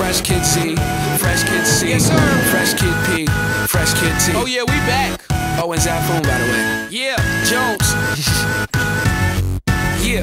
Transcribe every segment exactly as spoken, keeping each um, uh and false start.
Fresh Kid Z, Fresh Kid C, yes, sir. Fresh Kid P, Fresh Kid T. Oh yeah, we back. Oh, and Zafoon, by the way. Yeah, Jones. Yeah.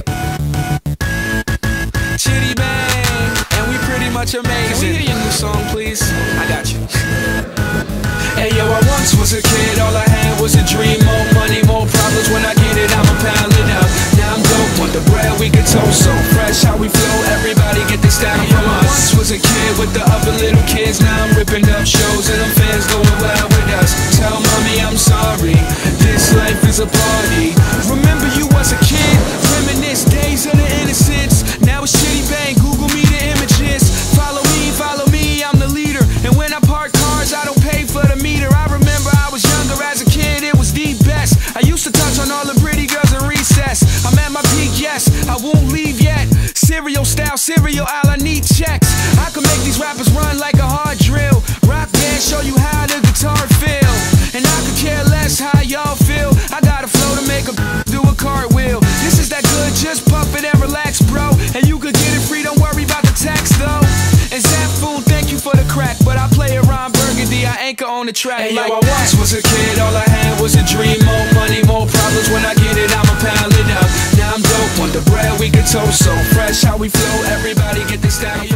Chitty Bang, and we pretty much amazing. Can we hear your new song, please? I got you. Hey yo, I once was a kid, all I had was a dream. More money, more problems, when I get it, I'ma pound it out. Now I'm dope, want the bread, we get toast so fresh. How we flow, everybody get this style from us. Once was a kid with the other little kids. Now I'm ripping up shows and them fans going wild with us. Tell mommy I'm sorry, this life is a party. Remember you was a kid, reminisce days of the innocence. Now it's Chitty Bang, Google me the images. Follow me, follow me, I'm the leader. And when I park cars, I don't pay for the meter. I remember I was younger as a kid, it was the best. I used to touch on all the pretty girls in recess. I'm at my peak, yes, I won't leave yet. Cereal style, cereal aisle, I need checks. I can make these rappers run like a hard drill. Rock band, show you how the guitar feel. And I could care less how y'all feel. I got a flow to make a do a cartwheel. This is that good, just puff it and relax, bro. And you could get it free, don't worry about the tax though. And Zafoon, thank you for the crack, but I play around Burgundy, I anchor on the track. Hey like yo, I once was a kid, all I had was a dream. More money, more problems, when I get it, I'ma pound it out. Now I'm dope, want the bread, we get toast so fresh. How we flow, everybody get this down.